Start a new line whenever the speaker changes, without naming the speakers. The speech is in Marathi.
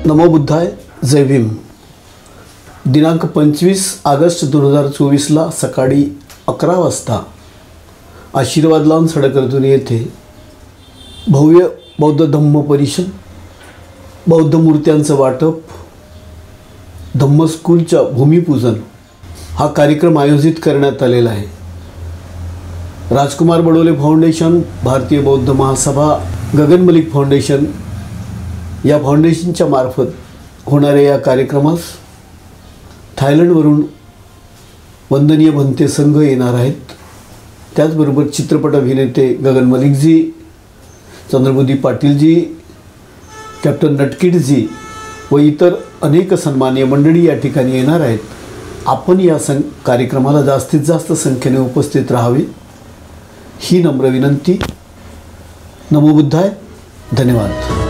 नमो बुद्धाय, जय भीम। दिनांक 25 ऑगस्ट 2024ला सकाळी 11 वाजता आशीर्वाद लॉन सडकर्जुनी येथे भव्य बौद्ध धम्म परिषद, बौद्ध मूर्त्यांचं वाटप, धम्म स्कूलच्या भूमिपूजन हा कार्यक्रम आयोजित करण्यात आलेला आहे। राजकुमार बडोले फाउंडेशन, भारतीय बौद्ध महासभा, गगन मलिक फाउंडेशन या फाउंडेशनच्या मार्फत होणाऱ्या या कार्यक्रमास थायलंडवरून वंदनीय भंते संघ येणार आहेत। त्याचबरोबर चित्रपट अभिनेते गगन मलिकजी, चंद्रबुद्धी पाटीलजी, कॅप्टन नटकिडजी व इतर अनेक सन्माननीय मंडळी या ठिकाणी येणार आहेत। आपण या कार्यक्रमाला जास्तीत जास्त संख्येने उपस्थित राहावे ही नम्र विनंती। नमो बुद्धाय, धन्यवाद।